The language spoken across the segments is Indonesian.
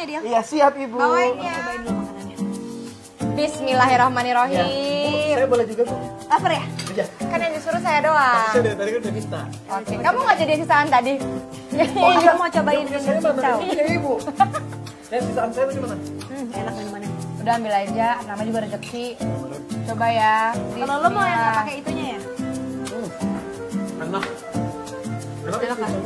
ya dia? Iya siap ibu. Bawain ya. Cobain dulu makanannya. Bismillahirrahmanirrahim. Bu, saya boleh juga bu? Lapar ya? Iya. Kan yang disuruh saya doang. Saya dari tadi kan udah minta. Oke, kamu nggak jadi sisaan tadi? Oh, aku mau cobain Yang punya saya mana? cincau. Punya ibu. Saya sisaan saya tuh gimana? Enak minumannya. Udah ambil aja, namanya juga rezeki. Coba ya. Kalau lo mau yang nggak pakai itunya ya? Enak. Enak Enak kan?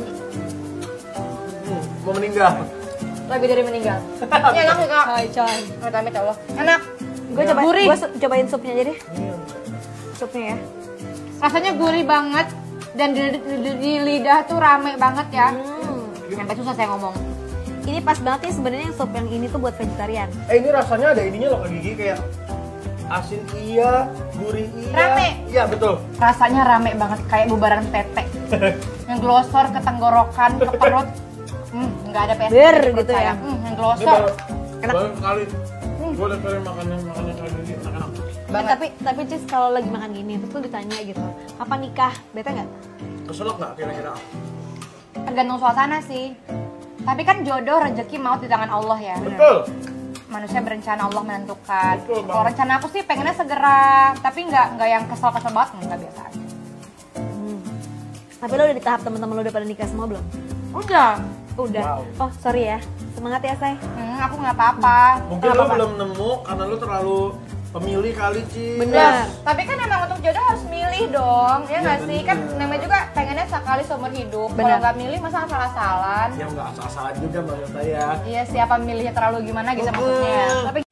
Mau meninggal. Lebih dari meninggal. Ini enak sih kak. Coy. Amit Allah. Enak. Gue coba, Gurih. gue cobain supnya aja deh. Supnya ya. Rasanya gurih banget dan di lidah tuh rame banget ya. Sampai susah saya ngomong. Ini pas banget ya sebenarnya sup yang ini tuh buat vegetarian. Ini rasanya ada ininya loh Kak Gigi kayak asin iya, gurih iya. Rame. Iya betul. Rasanya rame banget kayak bubaran tete. Yang glosor ke tenggorokan, ke perut. Nggak ada PS. Ber gitu ya. Yang Ini glosor. baru kali gue udah sering makannya kayak gini enak. Banget. Tapi Cis kalau lagi makan gini terus tuh ditanya gitu, apa nikah? Bete nggak? Keselak nggak kira-kira? Tergantung suasana sih. Tapi kan jodoh rezeki maut di tangan Allah ya. Betul. Manusia berencana, Allah menentukan. Betul, Bang. Kalau rencana aku sih pengennya segera, tapi nggak yang kesel-kesel banget, nggak biasa aja. Tapi lo udah di tahap teman-teman lo udah pada nikah semua belum? Udah. Udah. Wow. Oh sorry ya, semangat ya say. Aku nggak apa-apa. Mungkin lo belum nemu karena lo terlalu pemilih kali Ci. Bener. Tapi kan emang untuk jodoh harus milih dong, ya nggak sih? Kan namanya juga pengennya sekali seumur hidup. Kalau Bener. nggak milih masa asal-asalan. Ya nggak asal-asalan juga maksud saya. Iya, siapa milihnya terlalu gimana gitu maksudnya. Tapi